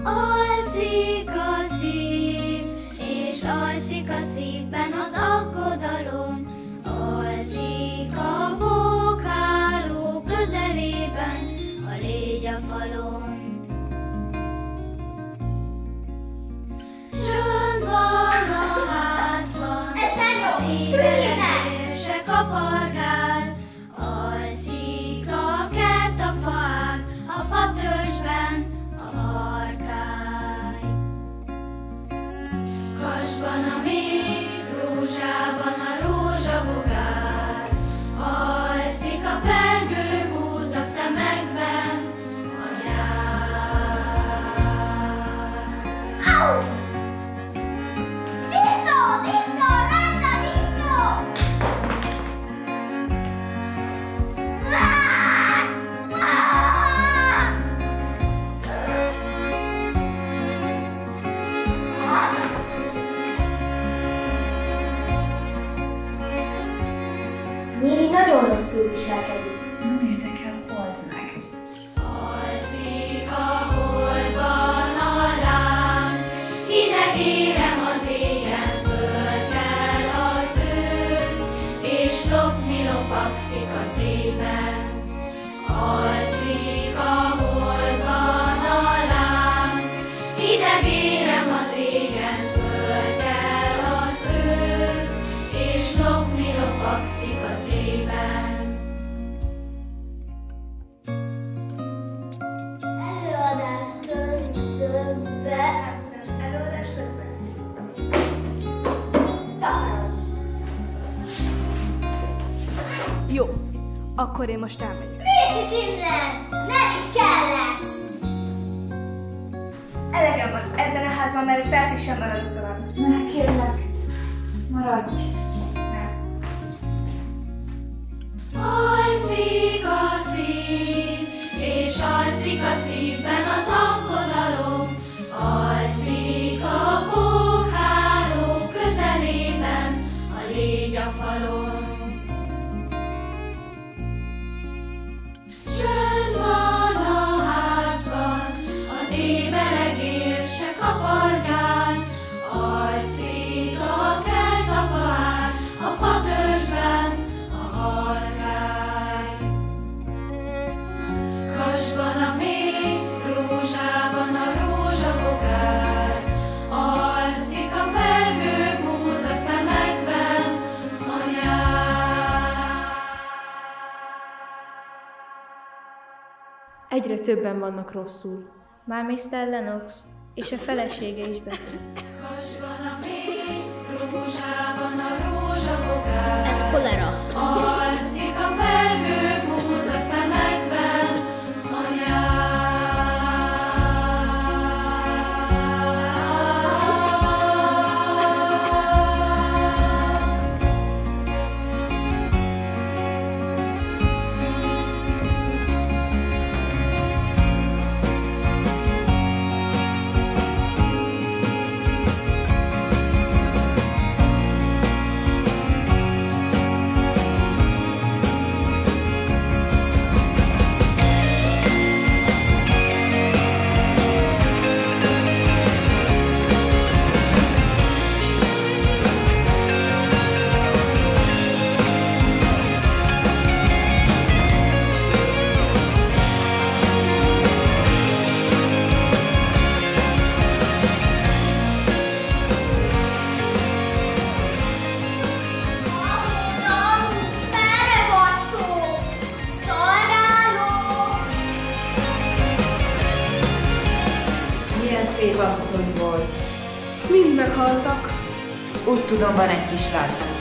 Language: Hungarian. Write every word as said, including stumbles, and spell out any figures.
Alszik a szív, és alszik a szívben az aggodalom. Alszik a bókháló közelében a légy a falon. Csönd van a házban, az ébelegér se kapargál. Alszik a kert a fák, a fatörzsben a harkály. Kasban a méh, rózsában a rózsabogár. Alszik a pergő búza szemekben a nyár. Au! Disznó! Disznó! Rajta disznó! Néni nagyon rosszul viselkedik. Nem érdekel, old meg. Alszik a holdban a láng, hideg érem az égen, fölkel az ősz, és lopni lopakszik az éjben. Alszik a holdban a láng, hideg érem az égen, fölkel az ősz, és lopni lopakszik az éjben. Előadás közben. Előadás közben. Jó, akkor én most elmegyek. Mész is innen! Nem is kell lesz! Elegem van, ebben a házban már egy percig sem maradok tovább. Ne, kérlek, maradj. Ne. Alszik a szív, és alszik a szívben az aggodalom. Alszik a bókháló közelében a légy a falon. Csönd van a házban, az éberegér se kapargál. Alszik a kert a fák, a fatörzsben a harkály. Kasban a méh, rózsában a rózsabogár. Alszik a pergő búza szemekben a nyár. Egyre többen vannak rosszul. Már miszter Lennox és a felesége is beteg. Kasban a méh, rózsában a rózsabogár. Ez kolera. Alszik a pergő búza szemekben a nyár. Szép asszony volt. Mind meghaltak. Úgy tudom, van egy kis látása.